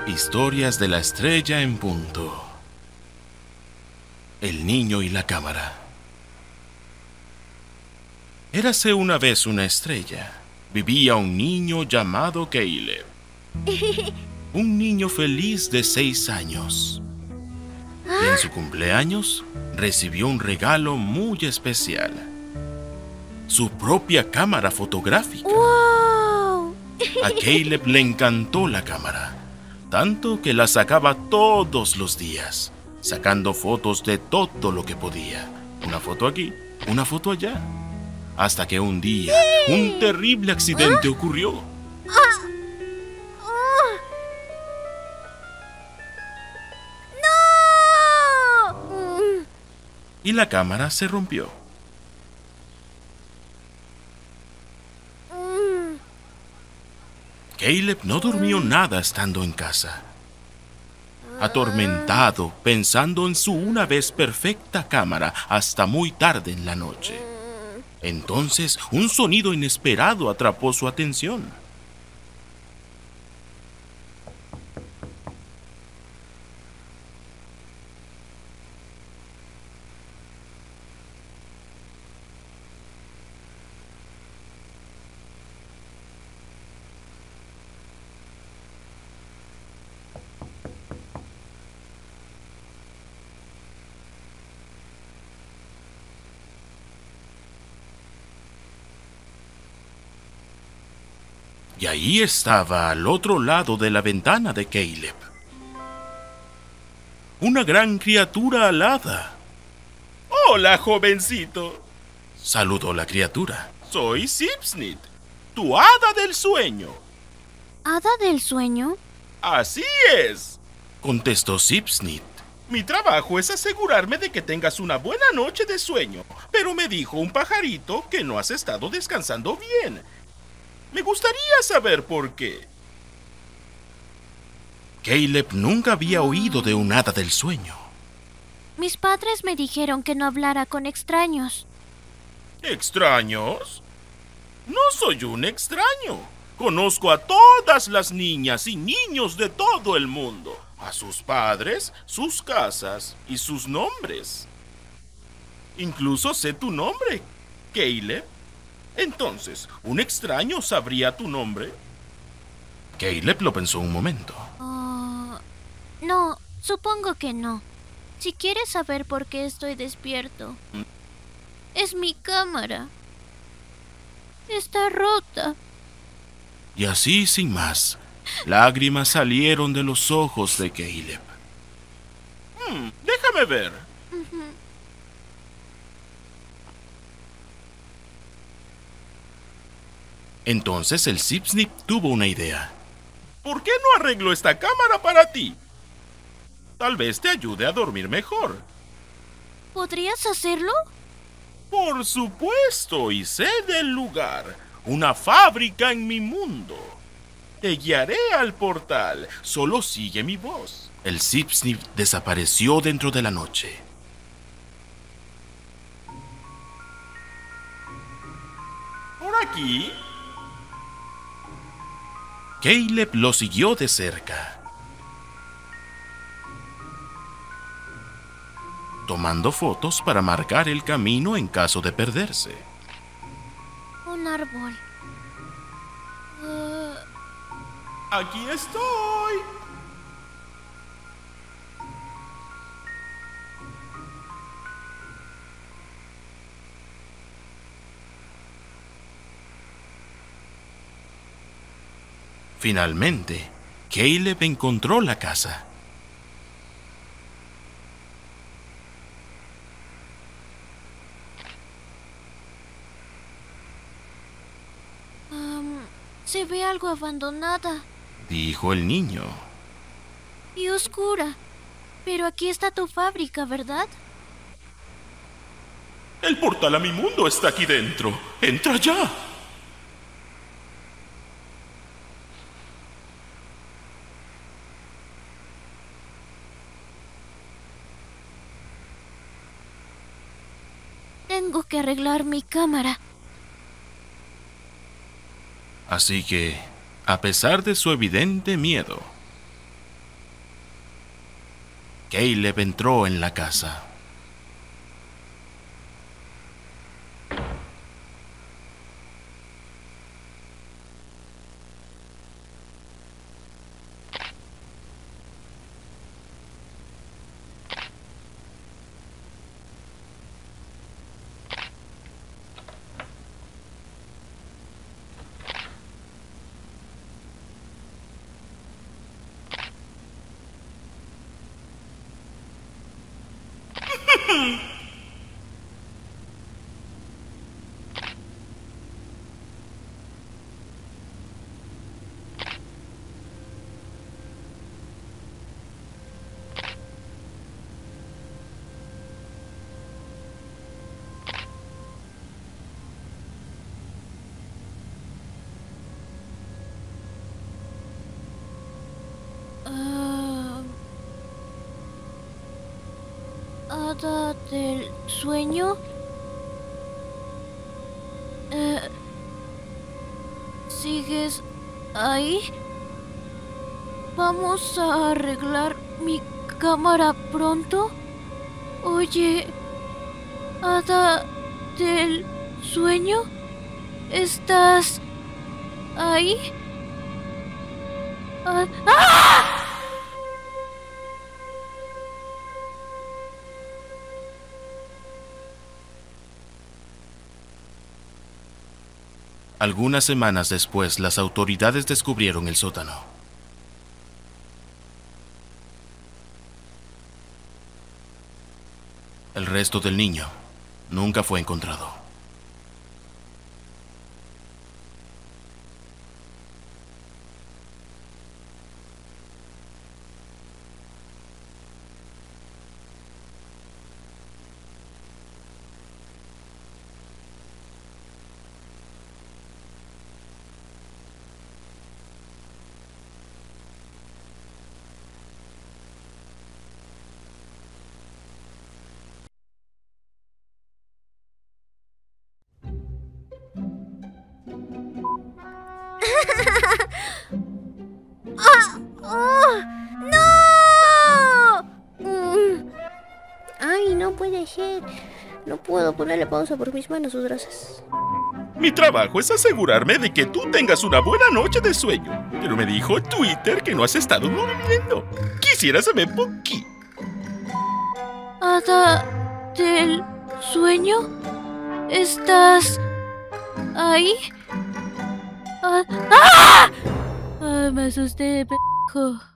Historias de la estrella en punto. El niño y la cámara. Érase una vez una estrella. Vivía un niño llamado Caleb. Un niño feliz de 6 años. Y en su cumpleaños recibió un regalo muy especial. Su propia cámara fotográfica. ¡Wow! A Caleb le encantó la cámara, tanto que la sacaba todos los días, sacando fotos de todo lo que podía. Una foto aquí, una foto allá. Hasta que un día, un terrible accidente ocurrió. ¡No! Y la cámara se rompió. Caleb no durmió nada estando en casa. Atormentado, pensando en su una vez perfecta cámara hasta muy tarde en la noche. Entonces, un sonido inesperado atrapó su atención. Y ahí estaba, al otro lado de la ventana de Caleb, una gran criatura alada. «Hola, jovencito», saludó la criatura. «Soy Sipsnit, tu hada del sueño». ¿Hada del sueño? «Así es», contestó Sipsnit. «Mi trabajo es asegurarme de que tengas una buena noche de sueño, pero me dijo un pajarito que no has estado descansando bien. Me gustaría saber por qué». Caleb nunca había oído de un hada del sueño. Mis padres me dijeron que no hablara con extraños. ¿Extraños? No soy un extraño. Conozco a todas las niñas y niños de todo el mundo, a sus padres, sus casas y sus nombres. Incluso sé tu nombre, Caleb. Entonces, ¿un extraño sabría tu nombre? Caleb lo pensó un momento. No, supongo que no. Si quieres saber por qué estoy despierto, es mi cámara. Está rota. Y así, sin más, lágrimas salieron de los ojos de Caleb. Déjame ver. Entonces el Sipsnip tuvo una idea. ¿Por qué no arreglo esta cámara para ti? Tal vez te ayude a dormir mejor. ¿Podrías hacerlo? Por supuesto, y sé del lugar. Una fábrica en mi mundo. Te guiaré al portal. Solo sigue mi voz. El Sipsnip desapareció dentro de la noche. ¿Por aquí? Caleb lo siguió de cerca, tomando fotos para marcar el camino en caso de perderse. Un árbol. ¡Aquí estoy! Finalmente, Caleb encontró la casa. Se ve algo abandonada Dijo el niño. y oscura. Pero aquí está tu fábrica, ¿verdad? El portal a mi mundo está aquí dentro. ¡Entra ya! Tengo que arreglar mi cámara. Así que, a pesar de su evidente miedo, Caleb entró en la casa. ¿Hada del sueño? ¿Sigues ahí? ¿Vamos a arreglar mi cámara pronto? Oye, ¿hada del sueño? ¿Estás ahí? ¡Ah! Algunas semanas después, las autoridades descubrieron el sótano. El resto del niño nunca fue encontrado. Ay, no puede ser. No puedo ponerle pausa por mis manos sudorosas. Mi trabajo es asegurarme de que tú tengas una buena noche de sueño. Pero me dijo Twitter que no has estado durmiendo. Quisiera saber por qué. ¿Hada del sueño? ¿Estás ahí? ¡Ah! ¡Ah! Me asusté, pendejo.